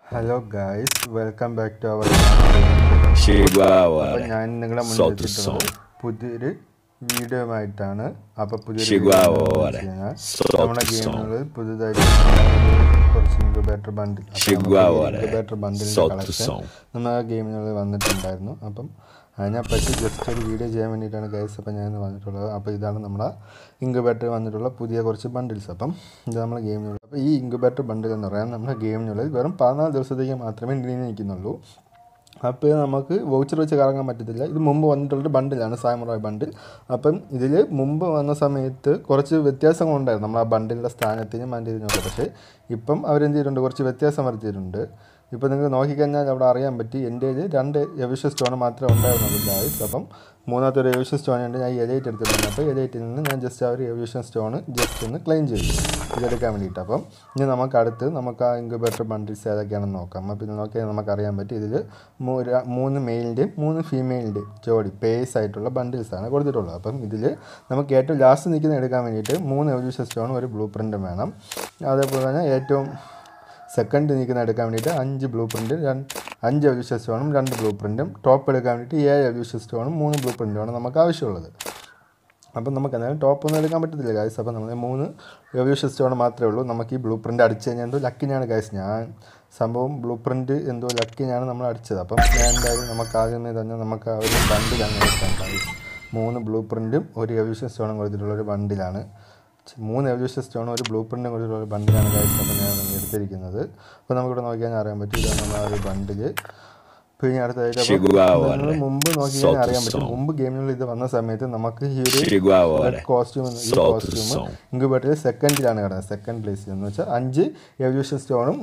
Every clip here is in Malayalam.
Hello guys, welcome back to our channel. ഞാൻ നിങ്ങളെ മുന്നിൽ പുതിയൊരു വീഡിയോയുമായിട്ടാണ്. അപ്പോൾ പുതിയൊരു നമ്മുടെ ഗെയിമുകളിൽ പുതുതായിട്ട് കുറച്ച് ഇൻക്യുബേറ്റർ ബണ്ടിൽ കളക്ഷൻ നമ്മുടെ ഗെയിമുകളിൽ വന്നിട്ടുണ്ടായിരുന്നു. അപ്പം അതിനെപ്പറ്റി ജസ്റ്റ് ഒരു വീഡിയോ ചെയ്യാൻ വേണ്ടിയിട്ടാണ് ഗൈസ് അപ്പോൾ ഞാൻ വന്നിട്ടുള്ളത്. അപ്പോൾ ഇതാണ് നമ്മുടെ ഇൻക്യുബേറ്റർ വന്നിട്ടുള്ള പുതിയ കുറച്ച് ബണ്ടിൽസ്. അപ്പം ഇത് നമ്മുടെ ഗെയിമിനുള്ളിൽ. അപ്പോൾ ഈ ഇൻക്യുബേറ്റർ ബണ്ടിൽ എന്ന് പറയാൻ നമ്മുടെ ഗെയിമിനുള്ളിൽ വെറും 14 ദിവസത്തേക്ക് മാത്രമേ ഇങ്ങനെ നിൽക്കുന്നുള്ളൂ. അപ്പോൾ നമുക്ക് വൗച്ചർ വെച്ച് കറങ്ങാൻ പറ്റത്തില്ല. ഇത് മുമ്പ് വന്നിട്ടുള്ളൊരു ബണ്ടിലാണ്, സാമുറായ് ബണ്ടിൽ. അപ്പം ഇതിൽ മുമ്പ് വന്ന സമയത്ത് കുറച്ച് വ്യത്യാസങ്ങളുണ്ടായിരുന്നു നമ്മൾ ആ ബണ്ടിലിൻ്റെ സ്ഥാനത്തിനും അതിനൊക്കെ. പക്ഷേ ഇപ്പം അവരെന്ത് ചെയ്തിട്ടുണ്ട്, കുറച്ച് വ്യത്യാസം വരുത്തിയിട്ടുണ്ട്. ഇപ്പോൾ നിങ്ങൾക്ക് നോക്കിക്കഴിഞ്ഞാൽ അവിടെ അറിയാൻ പറ്റി എൻ്റെ കയ്യിൽ 2 എവിഷൻ സ്റ്റോൺ മാത്രമേ ഉണ്ടായിരുന്നുള്ളൂ ഗായ്സ്. അപ്പം മൂന്നാമത്തെ ഒരു എവിഷൻ സ്റ്റോൺ ഉണ്ട്, ഞാൻ എലൈറ്റ് എടുത്തിട്ടുണ്ട്. അപ്പോൾ എലൈറ്റിൽ നിന്ന് ഞാൻ ജസ്റ്റ് ആ ഒരു എവിഷൻ സ്റ്റോൺ ജസ്റ്റ് ഒന്ന് ക്ലെയിം ചെയ്തു ഇതെടുക്കാൻ വേണ്ടിയിട്ട്. അപ്പം ഇനി നമുക്ക് ആ ഇൻക്യുബേറ്റർ ബണ്ടിൽസ് ഏതൊക്കെയാണെന്ന് നോക്കാം. അപ്പോൾ ഇത് നോക്കിയാൽ നമുക്കറിയാൻ പറ്റും ഇതിൽ 3 മെയിലിൻ്റെയും 3 ഫീമെയിലിൻ്റെയും ജോഡി പേസ് ആയിട്ടുള്ള ബണ്ടിൽസാണ് കൊടുത്തിട്ടുള്ളത്. അപ്പം ഇതിൽ നമുക്ക് ഏറ്റവും ലാസ്റ്റ് നിൽക്കുന്ന എടുക്കാൻ വേണ്ടിയിട്ട് 3 എവിഷൻ സ്റ്റോണും ഒരു ബ്ലൂ പ്രിൻറ്റും വേണം. അതേപോലെ തന്നെ ഏറ്റവും സെക്കൻഡ് നിൽക്കുന്ന എടുക്കാൻ വേണ്ടിയിട്ട് 5 ബ്ലൂ പ്രിൻറ്റും 5 എവിഷൻ സ്റ്റോണും 2 ബ്ലൂ പ്രിൻറ്റും. ടോപ്പ് എടുക്കാൻ വേണ്ടിയിട്ട് 7 എവിഷൻ സ്റ്റോണും 3 ബ്ലൂ പ്രിൻറ്റുമാണ് നമുക്ക് ആവശ്യമുള്ളത്. അപ്പം നമുക്ക് എന്തായാലും ടോപ്പ് ഒന്നും എടുക്കാൻ പറ്റത്തില്ല ഗൈസ്. അപ്പോൾ നമ്മൾ 3 എവിഷൻ സ്റ്റോൺ മാത്രമേ ഉള്ളൂ. നമുക്ക് ഈ ബ്ലൂ പ്രിൻറ്റ് അടിച്ച് കഴിഞ്ഞാൽ എന്തോ ലക്കിനാണ് ഗൈസ്. ഞാൻ സംഭവം ബ്ലൂ പ്രിൻറ്റ് എന്തോ ലക്കിനാണ് നമ്മൾ അടിച്ചത്. അപ്പം ഞാൻ എന്തായാലും നമുക്ക് ആദ്യമേ തന്നെ നമുക്ക് ആ ഒരു ബണ്ടിൽ അങ്ങനെ എടുക്കാം ഗൈസ്. 3 ബ്ലൂ പ്രിൻറ്റും 1 എവിഷൻ സ്റ്റോണും കൊടുത്തിട്ടുള്ളൊരു ബണ്ടിലാണ്. 3 എവിഷൻ സ്റ്റോണും ഒരു ബ്ലൂ പ്രിൻറ്റും കൊടുത്തിട്ടുള്ള ഒരു ബണ്ടിലാണ് ഗൈസ്. അപ്പോൾ ഞാൻ എടുത്തിരിക്കുന്നത്. അപ്പോൾ നമുക്കിവിടെ നോക്കിയാൽ അറിയാൻ പറ്റും ഇതാണ് നമ്മൾ ആ ഒരു ബണ്ടിൽ. പിന്നെ അടുത്തതായിട്ട് അപ്പോൾ മുമ്പ് നോക്കിയാൽ അറിയാൻ പറ്റും, മുമ്പ് ഗെയിമിനുള്ളിൽ ഇത് വന്ന സമയത്ത് നമുക്ക് ഈ ഒരു കോസ്റ്റ്യൂം ഇൻക്യുബേറ്ററിൽ സെക്കൻഡിലാണ് കിടന്നത്. സെക്കൻഡ് പ്ലേസിൽ എന്ന് വെച്ചാൽ 5 എവിഷൻ സ്റ്റോണും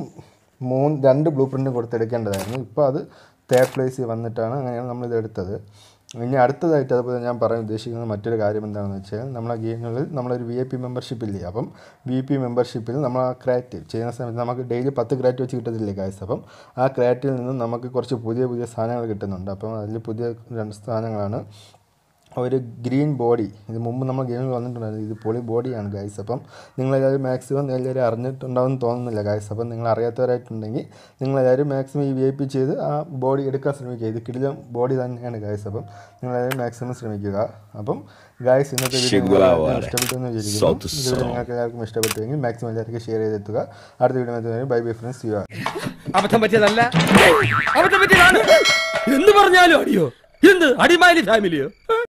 2 ബ്ലൂ പ്രിൻറ്റും കൊടുത്തെടുക്കേണ്ടതായിരുന്നു. ഇപ്പോൾ അത് തേർഡ് പ്ലേസിൽ വന്നിട്ടാണ് അങ്ങനെയാണ് നമ്മളിത് എടുത്തത്. ഇനി അടുത്തതായിട്ട് അതുപോലെ ഞാൻ പറയാൻ ഉദ്ദേശിക്കുന്ന മറ്റൊരു കാര്യം എന്താണെന്ന് വെച്ചാൽ നമ്മളെ ഗെയിമുകളിൽ നമ്മളൊരു VIP മെമ്പർഷിപ്പ് ഇല്ലേ. അപ്പം VIP മെമ്പർഷിപ്പിൽ നമ്മൾ ആ ക്രാറ്റ് ചെയ്യുന്ന സമയത്ത് നമുക്ക് ഡെയിലി 10 ക്രാറ്റ് വെച്ച് കിട്ടത്തില്ലേ ഗൈസ്. അപ്പം ആ ക്രാറ്റിൽ നിന്ന് നമുക്ക് കുറച്ച് പുതിയ സാധനങ്ങൾ കിട്ടുന്നുണ്ട്. അപ്പം അതിൽ പുതിയ 2 സാധനങ്ങളാണ് ഒരു ഗ്രീൻ ബോഡി. ഇത് മുമ്പ് നമ്മൾ ഗെയിമിൽ വന്നിട്ടുണ്ടായിരുന്നു. ഇത് പൊളി ബോഡിയാണ് ഗൈസ്. അപ്പം നിങ്ങളെല്ലാവരും മാക്സിമം എല്ലാവരും അറിഞ്ഞിട്ടുണ്ടാവുമെന്ന് തോന്നുന്നില്ല ഗൈസ്. അപ്പം നിങ്ങൾ അറിയാത്തവരായിട്ടുണ്ടെങ്കിൽ നിങ്ങളെല്ലാവരും മാക്സിമം ഈ VIP ചെയ്ത് ആ ബോഡി എടുക്കാൻ ശ്രമിക്കുക. ഇത് കിടിലം ബോഡി തന്നെയാണ് ഗൈസ്. അപ്പം നിങ്ങളെല്ലാവരും മാക്സിമം ശ്രമിക്കുക. അപ്പം ഗൈസ് ഇന്നത്തെ വീഡിയോ ഇഷ്ടപ്പെട്ടെന്ന് വിചാരിക്കുന്നു. ഇത് നിങ്ങൾക്ക് എല്ലാവർക്കും ഇഷ്ടപ്പെട്ടുവെങ്കിൽ മാക്സിമം എല്ലാവർക്കും ഷെയർ ചെയ്തെത്തുക. അടുത്ത വീഡിയോ ബൈ ബൈ ഫ്രണ്ട്സ്. അബദ്ധം പറ്റിയതല്ല, അബദ്ധം പറ്റിയതാണ് എന്ന് പറഞ്ഞാലും അടിയോ എന്ത് അടിമാലി ഫാമിലിയോ.